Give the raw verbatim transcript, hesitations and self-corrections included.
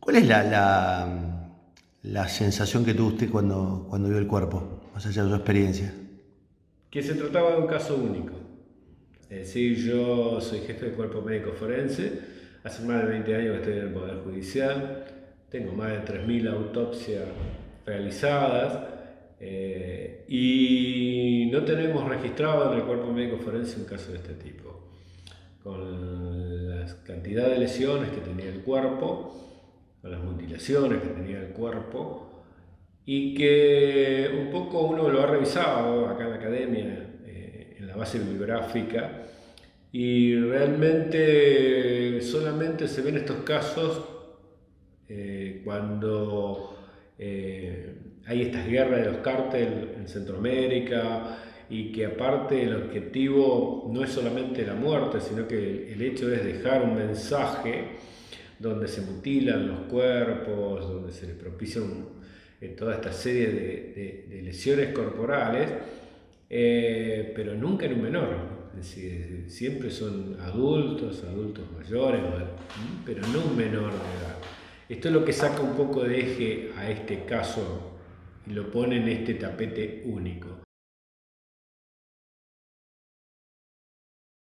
¿Cuál es la, la, la sensación que tuvo usted cuando, cuando vio el cuerpo, más allá de su experiencia? Que se trataba de un caso único. Es decir, yo soy jefe de cuerpo médico forense, hace más de veinte años que estoy en el Poder Judicial, tengo más de tres mil autopsias realizadas eh, y no tenemos registrado en el cuerpo médico forense un caso de este tipo. Con la cantidad de lesiones que tenía el cuerpo, con las mutilaciones que tenía el cuerpo, y que un poco uno lo ha revisado acá en la academia, eh, en la base bibliográfica, y realmente solamente se ven estos casos eh, cuando eh, hay estas guerras de los cárteles en Centroamérica y que aparte el objetivo no es solamente la muerte, sino que el hecho es dejar un mensaje donde se mutilan los cuerpos, donde se les propicia un, eh, toda esta serie de, de, de lesiones corporales, eh, pero nunca en un menor. Es decir, siempre son adultos, adultos mayores, pero no un menor de edad. Esto es lo que saca un poco de eje a este caso y lo pone en este tapete único.